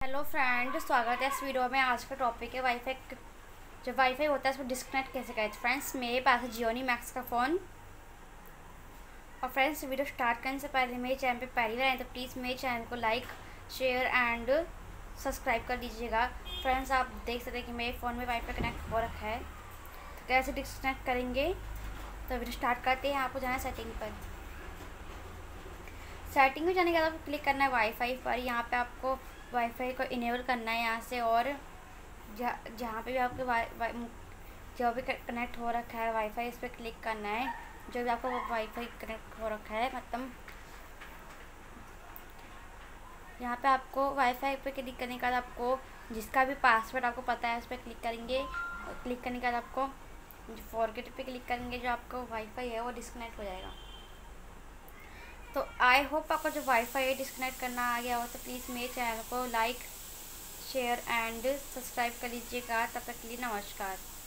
Hello friend, स्वागत है इस वीडियो में। आज का टॉपिक है वाईफाई। जब वाईफाई होता है उसको डिस्कनेक्ट कैसे करें। फ्रेंड्स, मेरे पास है जियोनी मैक्स का फ़ोन। और फ्रेंड्स, वीडियो स्टार्ट करने से पहले मेरे चैनल पे पहली बार आए तो प्लीज़ मेरे चैनल को लाइक, शेयर एंड सब्सक्राइब कर दीजिएगा। फ्रेंड्स, आप देख सकते हैं कि मेरे फ़ोन में वाईफाई कनेक्ट हो रखा है। तो कैसे डिस्कनेक्ट करेंगे, तो वीडियो स्टार्ट करते हैं। आपको जाना है सेटिंग पर। सेटिंग में जाने के बाद आपको क्लिक करना है वाईफाई पर। यहाँ पे आपको वाईफाई को इनेबल करना है यहाँ से। और जहाँ पे भी आपके जो भी कनेक्ट हो रखा है वाईफाई, इस पर क्लिक करना है। जो भी आपका वाईफाई कनेक्ट हो रखा है, मतलब यहाँ पे आपको वाईफाई पे क्लिक करने के बाद आपको जिसका भी पासवर्ड आपको पता है उस पर क्लिक करेंगे। और क्लिक करने के बाद आपको फॉरगेट पे क्लिक करेंगे। जो आपका वाईफाई है वो डिस्कनेक्ट हो जाएगा। तो आई होप आपको जो वाईफाई है डिस्कनेक्ट करना आ गया हो, तो प्लीज़ मेरे चैनल को लाइक, शेयर एंड सब्सक्राइब कर लीजिएगा। तब तक के लिए नमस्कार।